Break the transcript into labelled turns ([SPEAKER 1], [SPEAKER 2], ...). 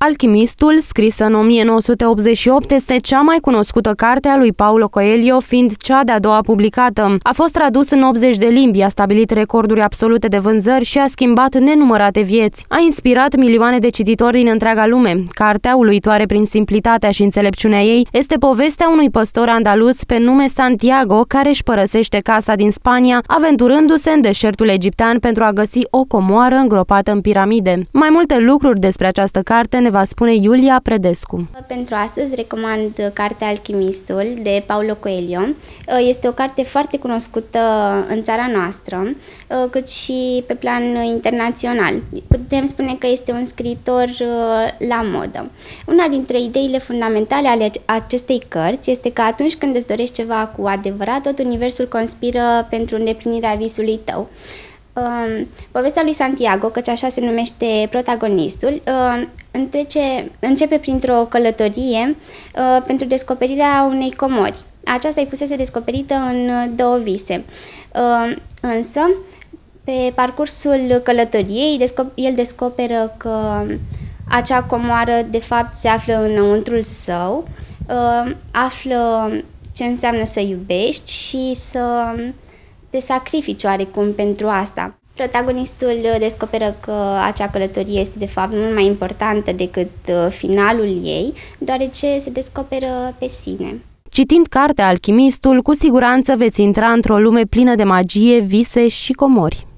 [SPEAKER 1] Alchimistul, scrisă în 1988, este cea mai cunoscută carte a lui Paulo Coelho, fiind cea de-a doua publicată. A fost tradus în 80 de limbi, a stabilit recorduri absolute de vânzări și a schimbat nenumărate vieți. A inspirat milioane de cititori din întreaga lume. Cartea, uluitoare prin simplitatea și înțelepciunea ei, este povestea unui păstor andaluz pe nume Santiago, care își părăsește casa din Spania, aventurându-se în deșertul egiptean pentru a găsi o comoară îngropată în piramide. Mai multe lucruri despre această carte ne va spune Iulia Predescu.
[SPEAKER 2] Pentru astăzi recomand cartea Alchimistul de Paulo Coelho. Este o carte foarte cunoscută în țara noastră, cât și pe plan internațional. Putem spune că este un scriitor la modă. Una dintre ideile fundamentale ale acestei cărți este că atunci când îți dorești ceva cu adevărat, tot universul conspiră pentru îndeplinirea visului tău. Povestea lui Santiago, căci așa se numește protagonistul, începe printr-o călătorie pentru descoperirea unei comori. Aceasta îi fusese descoperită în două vise. Însă, pe parcursul călătoriei, el descoperă că acea comoară de fapt se află înăuntrul său, află ce înseamnă să iubești și să te sacrifici oarecum pentru asta. Protagonistul descoperă că acea călătorie este de fapt mult mai importantă decât finalul ei, deoarece se descoperă pe sine.
[SPEAKER 1] Citind cartea Alchimistul, cu siguranță veți intra într-o lume plină de magie, vise și comori.